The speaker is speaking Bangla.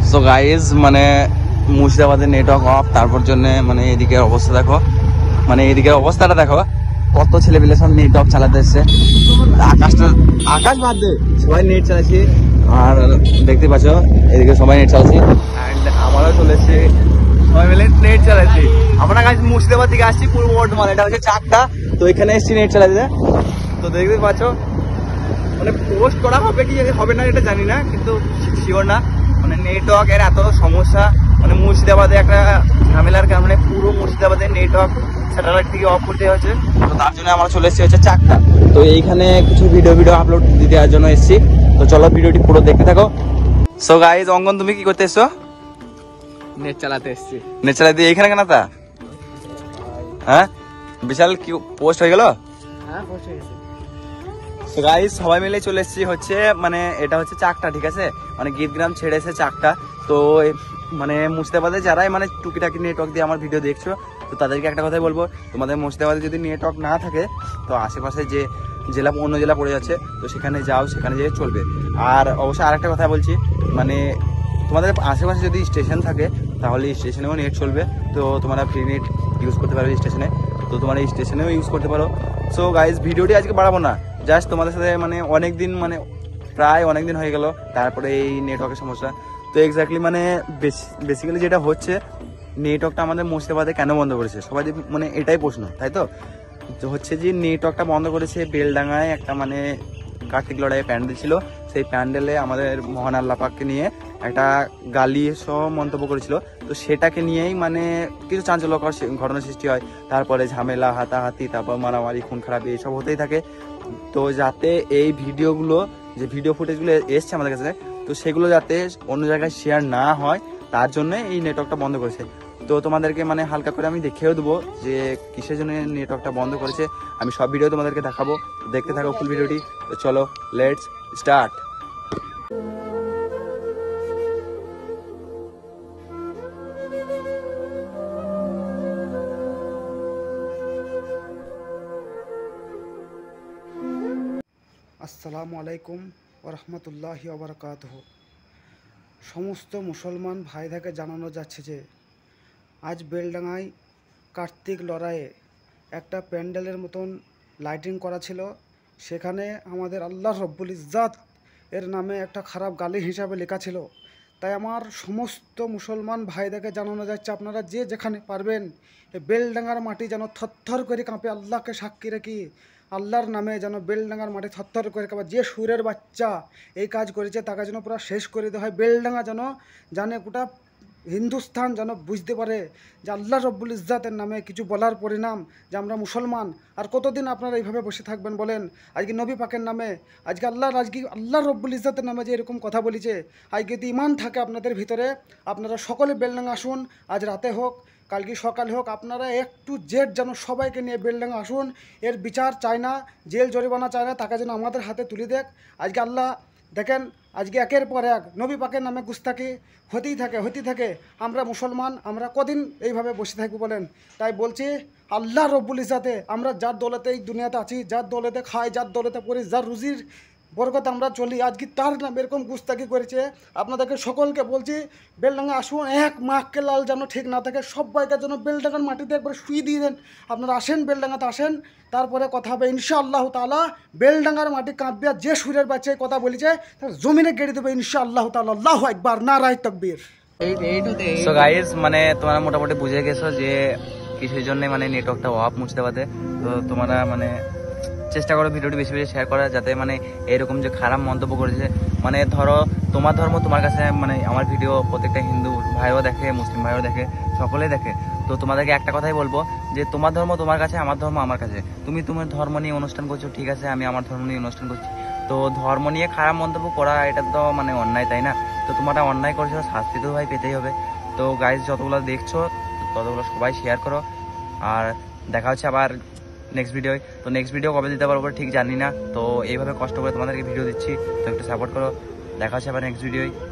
সো গাইজ মানে মুর্শিদাবাদের নেটওয়ার্ক অফ, তারপর জন্য মানে এদিকের অবস্থা দেখো, মানে এদিকের অবস্থাটা দেখো, কত ছেলেপিলে সব নেট অফ চালাতে এসছে। আকাশ বাদ দে, সবাই নেট চালাচ্ছি। আর দেখতে পাচ্ছ এদিকে সবাই নেট চালাচ্ছি, অ্যান্ড আমারও চলে এসছে, সবাই মিলে নেট চালাচ্ছি। আমরা গাইজ মুর্শিদাবাদ থেকে আসছি পূর্ব বর্ধমান, এটা হচ্ছে চাকটা, তো এখানে এসছি নেট চালাতে। তো দেখতে পাচ্ছ মানে পোস্ট করা হবে কি হবে না এটা জানি না, কিন্তু শিওর না, মানে নেটওয়ার্কের এত সমস্যা, মানে মুর্শিদাবাদে একটা ঝামেলার কারণে পুরো মুর্শিদাবাদের নেটওয়ার্ক স্যাটেলাইট থেকে অফ করতে হয়েছে। তো তার জন্য আমরা চলে এসেছি হচ্ছে চাকটা। তো এইখানে কিছু ভিডিও আপলোড দেওয়ার জন্য এসেছি। তো চলো ভিডিওটি পুরো দেখতে থাকো। সো গাইজ, অঙ্কন তুমি কি করতে এসছো? নেট চালাতে এসছি। নেট চালাতে এইখানে কেন তা? হ্যাঁ, বিশাল কি পোস্ট হয়ে গেল। হ্যাঁ, পোস্ট হয়ে গেছে। গাইস সবাই মিলে চলে এসেছি হচ্ছে, মানে এটা হচ্ছে চাকটা, ঠিক আছে, মানে গীতগ্রাম ছেড়ে এসে চাকটা। তো মানে মুর্শিদাবাদে যারাই মানে টুকিটাকি নেটওয়ার্ক দিয়ে আমার ভিডিও দেখছো, তো তাদেরকে একটা কথাই বলবো, তোমাদের মুর্শিদাবাদে যদি নেটওয়ার্ক না থাকে তো আশেপাশে যে জেলা অন্য জেলা পড়ে যাচ্ছে, তো সেখানে যাও, সেখানে যেয়ে চলবে। আর অবশ্যই আরেকটা কথা বলছি, মানে তোমাদের আশেপাশে যদি স্টেশন থাকে তাহলে স্টেশনেও নেট চলবে, তো তোমরা ফ্রি নেট ইউজ করতে পারবে স্টেশনে, তো তোমরা এই স্টেশনেও ইউজ করতে পারো। সো গাইজ ভিডিওটি আজকে বাড়াবো না, জাস্ট তোমাদের সাথে মানে প্রায় অনেক দিন হয়ে গেল, তারপরে এই নেটওয়ার্কের সমস্যা। তো এক্স্যাক্টলি মানে বেসিক্যালি যেটা হচ্ছে, নেটওয়ার্কটা আমাদের মুর্শিদাবাদে কেন বন্ধ করেছে সবাই মানে এটাই প্রশ্ন, তাই তো? হচ্ছে যে নেটওয়ার্কটা বন্ধ করেছে বেলডাঙ্গায় একটা মানে কার্তিক লড়াইয়ে প্যান্ডেল ছিল, সেই প্যান্ডেলে আমাদের মহান আল্লাহ পাককে নিয়ে একটা গালি সহ মন্তব্য করেছিল, তো সেটাকে নিয়েই মানে কিছু চাঞ্চল্যকর ঘটনা সৃষ্টি হয়, তারপরে ঝামেলা, হাতাহাতি, তারপর মারামারি, খুন খারাপ এইসব হতেই থাকে। তো যাতে এই ভিডিওগুলো, যে ভিডিও ফুটেজগুলো এসছে আমাদের কাছে, তো সেগুলো যাতে অন্য জায়গায় শেয়ার না হয়, তার জন্য এই নেটওয়ার্কটা বন্ধ করেছে। তো তোমাদেরকে মানে হালকা করে আমি দেখিয়েও দেবো যে কিসের জন্য নেটওয়ার্কটা বন্ধ করেছে, আমি সব ভিডিও তোমাদেরকে দেখাবো, দেখতে থাকো ফুল ভিডিওটি। তো চলো লেটস স্টার্ট। আসসালামু আলাইকুম ওরহমতুল্লাহি ওবরাকাতুহু। সমস্ত মুসলমান ভাইদেরকে জানানো যাচ্ছে যে আজ বেলডাঙ্গায় কার্তিক লড়াইয়ে একটা প্যান্ডেলের মতন লাইটিং করা ছিল, সেখানে আমাদের আল্লাহ রব্বুল ইজ্জাত এর নামে একটা খারাপ গালি হিসাবে লেখা ছিল। তাই আমার সমস্ত মুসলমান ভাইদেরকে জানানো যাচ্ছে, আপনারা যে যেখানে পারবেন এই বেলডাঙ্গার মাটি যেন থরথর করে কাঁপে, আল্লাহকে সাক্ষী রেখে আল্লাহর নামে যেন বেলডাঙ্গার মাটি থরথর করে কাঁপে। যে সুরের বাচ্চা এই কাজ করেছে তাকে যেন পুরো শেষ করে দেওয়া হয়। বেলডাঙ্গা যেন জানে, গোটা হিন্দুস্তান যেন বুঝতে পারে যে আল্লাহ রব্বুল ইজ্জাতের নামে কিছু বলার পরিণাম, যে আমরা মুসলমান। আর কতদিন আপনারা এইভাবে বসে থাকবেন বলেন? আজকে নবী পাকের নামে, আজকে আল্লাহ রব্বুল ইজ্জাতের নামে যে এরকম কথা বলেছে, আজকে যদি ইমান থাকে আপনাদের ভিতরে, আপনারা সকলে বেলডাঙ্গা আসুন, আজ রাতে হোক কালকে সকালে হোক, আপনারা একটু জেড যেন সবাইকে নিয়ে বেলডাঙ্গা আসুন। এর বিচার চায় না, জেল জরিমানা চায় না, তাকে যেন আমাদের হাতে তুলে দেখ। আজকে আল্লাহ দেখেন, আজকে একের পর এক নবী পাকের নামে গুস্তাখি হতেই থাকে। আমরা মুসলমান, আমরা কদিন এইভাবে বসে থাকবো বলেন? তাই বলছি, আল্লাহ রব্বুল ইজ্জাতে আমরা যার দৌলতে এই দুনিয়াতে আছি, যার দৌলতে খাই, যার দৌলতে পড়ি, যার রুজির বরকত আমরা চলি, আজকে তার নাম এরকম গুস্তাখি করেছে। আপনাদেরকে সকলকে বলছি, বেলডাঙ্গা আসুন, এক মাহকে লাল যেন ঠিক না থাকে, সবাইকে যেন বেলডাঙ্গার মাটিতে একবার শুয়ে দিয়ে দেন। আপনারা আসেন, বেলডাঙ্গাতে আসেন, তারপরে কথা হবে ইনশাআল্লাহ তাআলা। বেলডাঙ্গার মাটি কাঁপবে, আর যে সুরের বাচ্চা কথা বলেছে তার জমিনে গেড়ে দেবে ইনশাআল্লাহ তাআলা। আল্লাহু আকবার, নারায়ে তাকবীর। সো গাইস, মানে তোমরা মোটামুটি বুঝে গেছো যে কিসের জন্য মানে নেটওয়ার্কটা অফ মুর্শিদাবাদে। তো তোমরা মানে চেষ্টা করো ভিডিওটি বেশি বেশি শেয়ার করা, যাতে মানে এরকম যে খারাপ মন্তব্য করেছে, মানে ধরো তোমার ধর্ম তোমার কাছে, মানে আমার ভিডিও প্রত্যেকটা হিন্দু ভাইও দেখে, মুসলিম ভাইও দেখে, সকলেই দেখে। তো তোমাদেরকে একটা কথাই বলবো যে তোমার ধর্ম তোমার কাছে, আমার ধর্ম আমার কাছে। তুমি তোমার ধর্ম নিয়ে অনুষ্ঠান করছো, ঠিক আছে, আমি আমার ধর্ম নিয়ে অনুষ্ঠান করছি। তো ধর্ম নিয়ে খারাপ মন্তব্য করা এটা তো মানে অন্যায়, তাই না? তো তোমরা অন্যায় করছো, শাস্তি তো ভাই পেতেই হবে। তো গাইজ যতগুলো দেখছো ততগুলো সবাই শেয়ার করো, আর দেখা হচ্ছে আবার নেক্সট ভিডিও। তো নেক্সট ভিডিও কবে দিতে পারবো ঠিক জানি না, তো এইভাবে কষ্ট করে তোমাদেরকে ভিডিও দিচ্ছি, তো একটু সাপোর্ট করো। দেখা হচ্ছে আবার নেক্সট ভিডিও।